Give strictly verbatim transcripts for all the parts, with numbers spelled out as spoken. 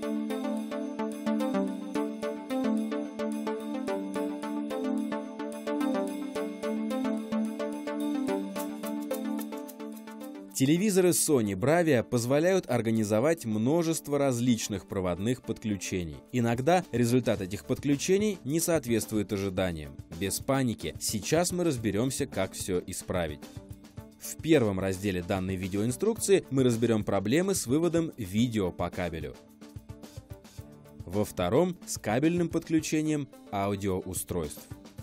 Телевизоры Sony Bravia позволяют организовать множество различных проводных подключений. Иногда результат этих подключений не соответствует ожиданиям. Без паники, сейчас мы разберемся, как все исправить. В первом разделе данной видеоинструкции мы разберем проблемы с выводом видео по кабелю. Во втором – с кабельным подключением аудиоустройств.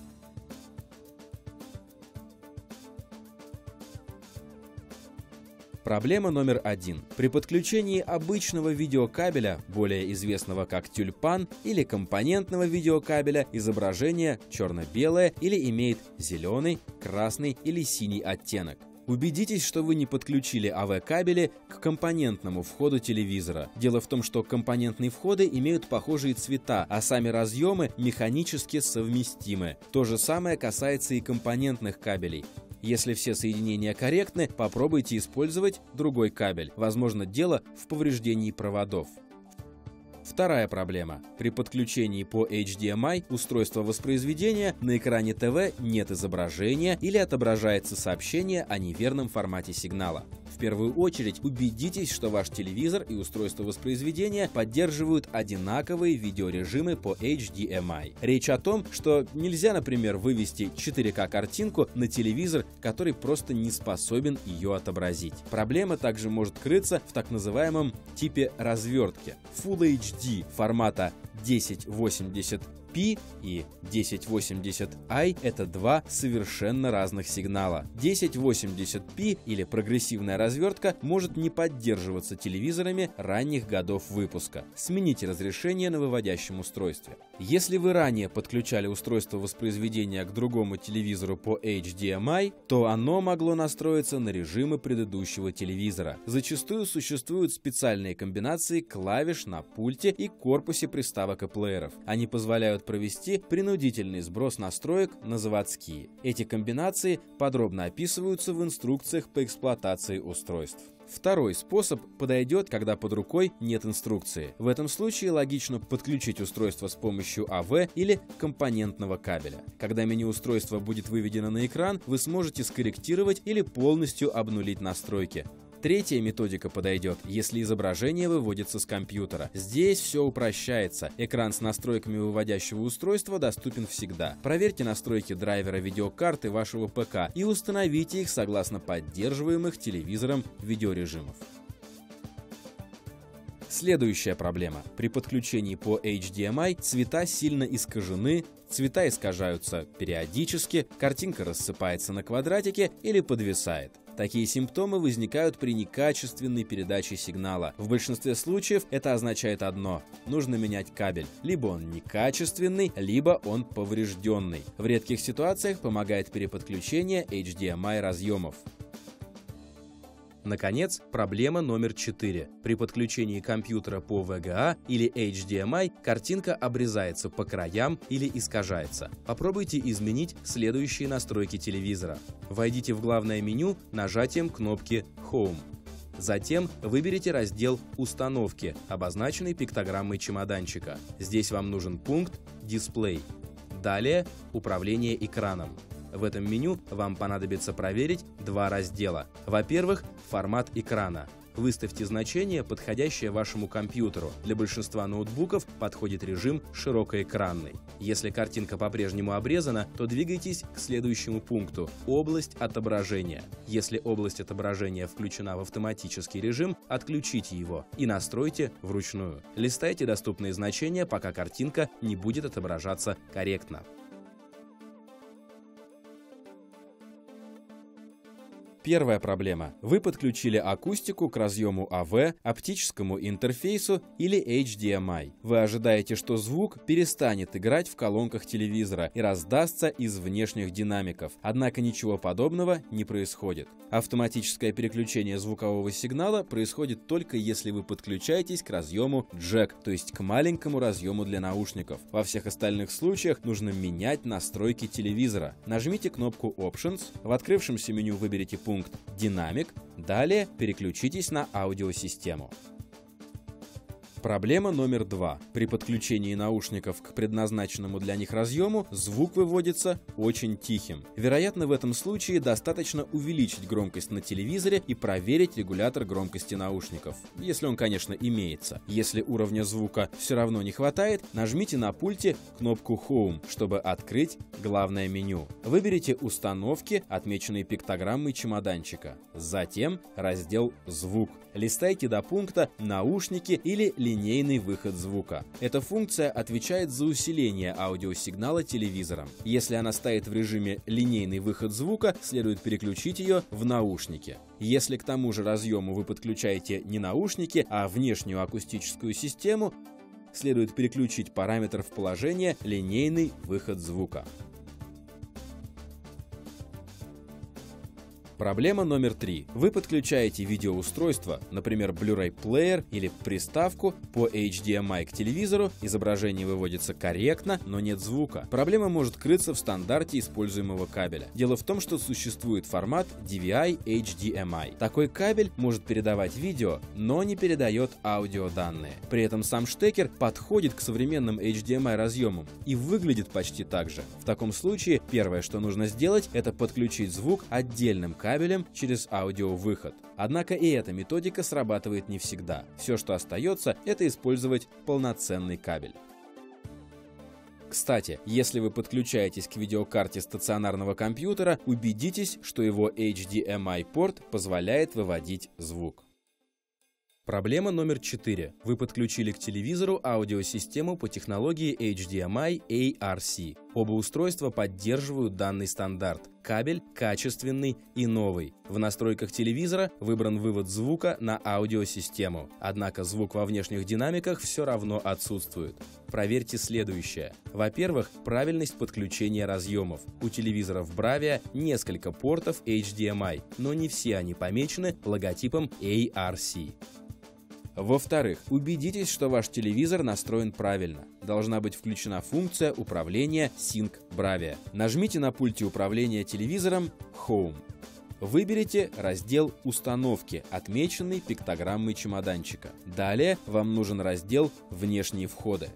Проблема номер один. При подключении обычного видеокабеля, более известного как тюльпан, или компонентного видеокабеля, изображение черно-белое или имеет зеленый, красный или синий оттенок. Убедитесь, что вы не подключили эй ви-кабели к компонентному входу телевизора. Дело в том, что компонентные входы имеют похожие цвета, а сами разъемы механически совместимы. То же самое касается и компонентных кабелей. Если все соединения корректны, попробуйте использовать другой кабель. Возможно, дело в повреждении проводов. Вторая проблема. При подключении по эйч ди эм ай устройства воспроизведения на экране ТВ нет изображения или отображается сообщение о неверном формате сигнала. В первую очередь убедитесь, что ваш телевизор и устройство воспроизведения поддерживают одинаковые видеорежимы по эйч ди эм ай. Речь о том, что нельзя, например, вывести четыре ка картинку на телевизор, который просто не способен ее отобразить. Проблема также может крыться в так называемом типе развертки. Full эйч ди формата тысяча восемьдесят пи и тысяча восемьдесят ай – это два совершенно разных сигнала. тысяча восемьдесят пи или прогрессивная развертка может не поддерживаться телевизорами ранних годов выпуска. Смените разрешение на выводящем устройстве. Если вы ранее подключали устройство воспроизведения к другому телевизору по эйч ди эм ай, то оно могло настроиться на режимы предыдущего телевизора. Зачастую существуют специальные комбинации клавиш на пульте и корпусе приставок и плееров. Они позволяют провести принудительный сброс настроек на заводские. Эти комбинации подробно описываются в инструкциях по эксплуатации устройств. Второй способ подойдет, когда под рукой нет инструкции. В этом случае логично подключить устройство с помощью эй ви или компонентного кабеля. Когда меню устройства будет выведено на экран, вы сможете скорректировать или полностью обнулить настройки. Третья методика подойдет, если изображение выводится с компьютера. Здесь все упрощается. Экран с настройками выводящего устройства доступен всегда. Проверьте настройки драйвера видеокарты вашего ПК и установите их согласно поддерживаемых телевизором видеорежимов. Следующая проблема. При подключении по эйч ди эм ай цвета сильно искажены, цвета искажаются периодически, картинка рассыпается на квадратики или подвисает. Такие симптомы возникают при некачественной передаче сигнала. В большинстве случаев это означает одно – нужно менять кабель. Либо он некачественный, либо он поврежденный. В редких ситуациях помогает переподключение эйч ди эм ай разъемов. Наконец, проблема номер четыре. При подключении компьютера по ви джи эй или эйч ди эм ай картинка обрезается по краям или искажается. Попробуйте изменить следующие настройки телевизора. Войдите в главное меню нажатием кнопки Home. Затем выберите раздел «Установки», обозначенный пиктограммой чемоданчика. Здесь вам нужен пункт «Дисплей». Далее «Управление экраном». В этом меню вам понадобится проверить два раздела. Во-первых, формат экрана. Выставьте значение, подходящее вашему компьютеру. Для большинства ноутбуков подходит режим широкоэкранный. Если картинка по-прежнему обрезана, то двигайтесь к следующему пункту – область отображения. Если область отображения включена в автоматический режим, отключите его и настройте вручную. Листайте доступные значения, пока картинка не будет отображаться корректно. Первая проблема. Вы подключили акустику к разъему эй ви, оптическому интерфейсу или эйч ди эм ай. Вы ожидаете, что звук перестанет играть в колонках телевизора и раздастся из внешних динамиков. Однако ничего подобного не происходит. Автоматическое переключение звукового сигнала происходит только если вы подключаетесь к разъему джек, то есть к маленькому разъему для наушников. Во всех остальных случаях нужно менять настройки телевизора. Нажмите кнопку Options, в открывшемся меню выберите пункт Пункт «Динамик», далее переключитесь на аудиосистему. Проблема номер два. При подключении наушников к предназначенному для них разъему звук выводится очень тихим. Вероятно, в этом случае достаточно увеличить громкость на телевизоре и проверить регулятор громкости наушников, если он, конечно, имеется. Если уровня звука все равно не хватает, нажмите на пульте кнопку Home, чтобы открыть главное меню. Выберите установки, отмеченные пиктограммой чемоданчика. Затем раздел «Звук». Листайте до пункта «Наушники» или «Линейный выход звука». Эта функция отвечает за усиление аудиосигнала телевизором. Если она стоит в режиме «Линейный выход звука», следует переключить ее в наушники. Если к тому же разъему вы подключаете не наушники, а внешнюю акустическую систему, следует переключить параметр в положение «Линейный выход звука». Проблема номер три. Вы подключаете видеоустройство, например, Blu-ray плеер или приставку по эйч ди эм ай к телевизору, изображение выводится корректно, но нет звука. Проблема может крыться в стандарте используемого кабеля. Дело в том, что существует формат ди ви ай эйч ди эм ай. Такой кабель может передавать видео, но не передает аудиоданные. При этом сам штекер подходит к современным эйч ди эм ай разъемам и выглядит почти так же. В таком случае первое, что нужно сделать, это подключить звук отдельным кабелем кабелем через аудиовыход. Однако и эта методика срабатывает не всегда. Все, что остается, это использовать полноценный кабель. Кстати, если вы подключаетесь к видеокарте стационарного компьютера, убедитесь, что его эйч ди эм ай-порт позволяет выводить звук. Проблема номер четыре. Вы подключили к телевизору аудиосистему по технологии эйч ди эм ай эй ар си. Оба устройства поддерживают данный стандарт. Кабель качественный и новый. В настройках телевизора выбран вывод звука на аудиосистему. Однако звук во внешних динамиках все равно отсутствует. Проверьте следующее. Во-первых, правильность подключения разъемов. У телевизоров Bravia несколько портов эйч ди эм ай, но не все они помечены логотипом эй ар си. Во-вторых, убедитесь, что ваш телевизор настроен правильно. Должна быть включена функция управления Sync Bravia. Нажмите на пульте управления телевизором Home. Выберите раздел «Установки», отмеченный пиктограммой чемоданчика. Далее вам нужен раздел «Внешние входы».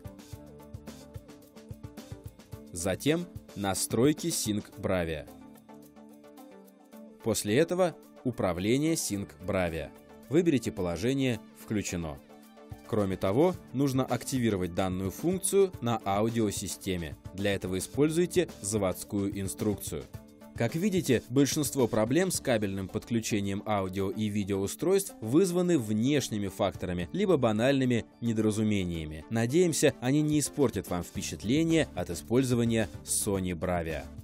Затем «Настройки Sync Bravia». После этого «Управление Sync Bravia». Выберите положение «Включено». Кроме того, нужно активировать данную функцию на аудиосистеме. Для этого используйте заводскую инструкцию. Как видите, большинство проблем с кабельным подключением аудио и видеоустройств вызваны внешними факторами, либо банальными недоразумениями. Надеемся, они не испортят вам впечатление от использования Sony Bravia.